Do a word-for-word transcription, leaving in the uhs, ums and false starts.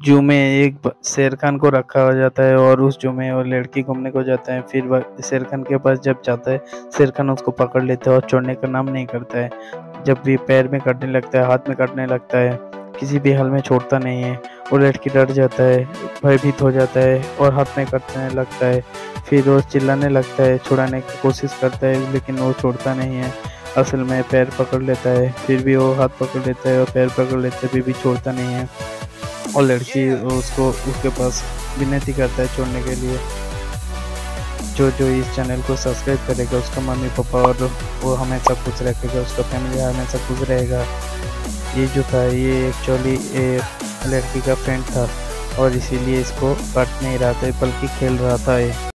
जू में एक ब शेर खान को रखा हो जाता है और उस जू में वो लड़की घूमने को जाता है। फिर वह शेर खान के पास जब जाता है, शेर खान उसको पकड़ लेता है और छोड़ने का नाम नहीं करता है। जब भी पैर में कटने लगता है, हाथ में कटने लगता है, किसी भी हाल में छोड़ता नहीं है। वो लड़की डर जाता है, भयभीत हो जाता है और हाथ में कटने लगता है। फिर वो चिल्लाने लगता है, छुड़ाने की कोशिश करता है, लेकिन वो छोड़ता नहीं है। असल में पैर पकड़ लेता है, फिर भी वो हाथ पकड़ लेता है और पैर पकड़ लेते हुए भी छोड़ता नहीं है। और लड़की उसको उसके पास विनती करता है छोड़ने के लिए। जो जो इस चैनल को सब्सक्राइब करेगा उसका मम्मी पापा और वो हमेशा खुश रखेगा, उसका फैमिली हमेशा खुश रहेगा। ये जो था ये एक्चुअली एक लड़की का फ्रेंड था और इसीलिए इसको काट नहीं रहा था बल्कि खेल रहा था ये।